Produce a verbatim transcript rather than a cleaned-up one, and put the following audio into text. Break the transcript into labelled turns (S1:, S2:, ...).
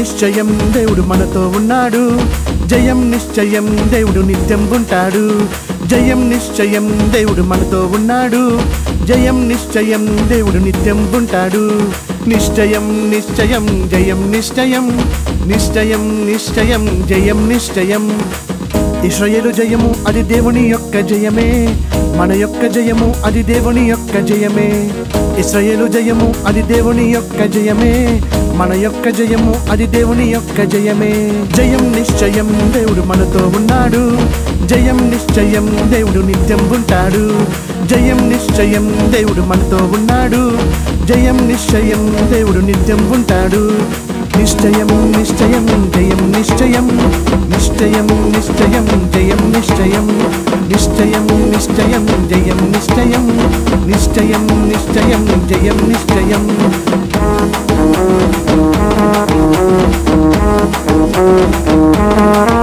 S1: నిశ్చయం దేవుడు మనతో ఉన్నాడు జయం నిశ్చయం దేవుడు నిత్యం ఉంటాడు జయం నిశ్చయం దేవుడు మనతో ఉన్నాడు జయం నిశ్చయం దేవుడు నిత్యం ఉంటాడు నిశ్చయం నిశ్చయం జయం నిశ్చయం నిశ్చయం నిశ్చయం జయం నిశ్చయం ఇశ్రాయేలు జయము అది దేవుని యొక్క జయమే మన యొక్క జయము అది దేవుని యొక్క జయమే ఇశ్రాయేలు జయము అది దేవుని యొక్క జయమే మన యొక్క జయము అది దేవుని యొక్క జయమే జయం నిశ్చయం దేవుడు మనతో ఉన్నాడు జయం నిశ్చయం దేవుడు నిత్యం ఉంటాడు జయం నిశ్చయం దేవుడు మనతో ఉన్నాడు జయం నిశ్చయం దేవుడు నిత్యం ఉంటాడు నిశ్చయం నిశ్చయం జయం నిశ్చయం నిశ్చయం నిశ్చయం జయం నిశ్చయం నిశ్చయం నిశ్చయం జయం నిశ్చయం నిశ్చయం నిశ్చయం జయం నిశ్చయం
S2: Oh